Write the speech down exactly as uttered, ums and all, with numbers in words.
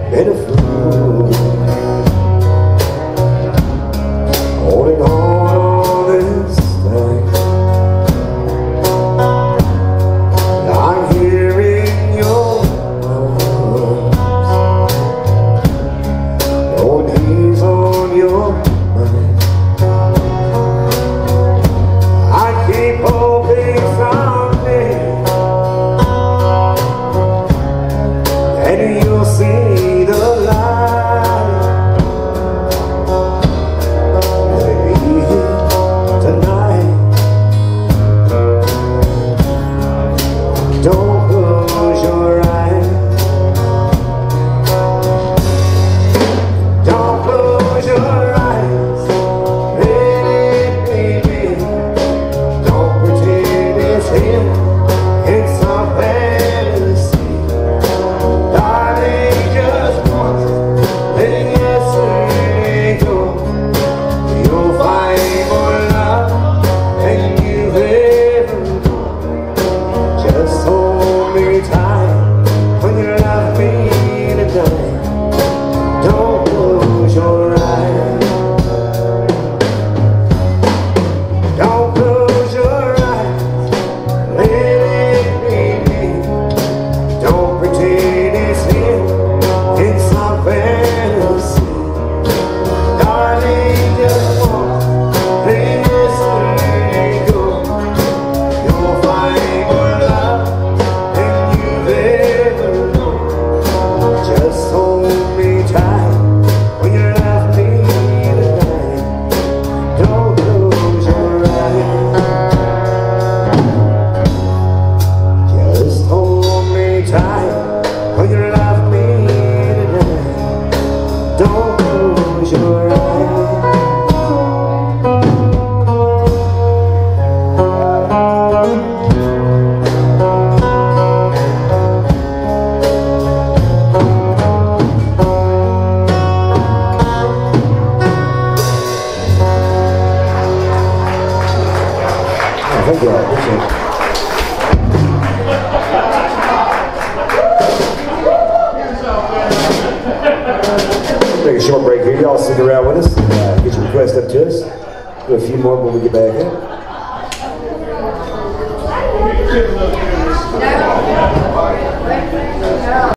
and a fool, holding on all this time. I'm here in your arms, Lord, he's on your mind. I keep hoping someday and you'll see the light. Maybe tonight. Don't close your eyes. Don't close your eyes. Let it be me. Don't pretend it's him. It's a fantasy. Darling, just once, let yesterday go. You'll find more love than you've ever known. Just hold me tight when you love me tonight. Don't close your eyes. Don't close your eyes. Let it be me. Don't pretend it's him. It's some fantasy. Darling, just once, let yesterday go. You'll find more love than you've ever known. Just hold me tight when you love me tonight. Don't close your eyes. Just hold me tight when you love me tonight. Don't close your eyes. Thank you, I appreciate it. Take a short break here. Y'all stick around with us and uh, get your request up to us. Do a few more when we get back in. No.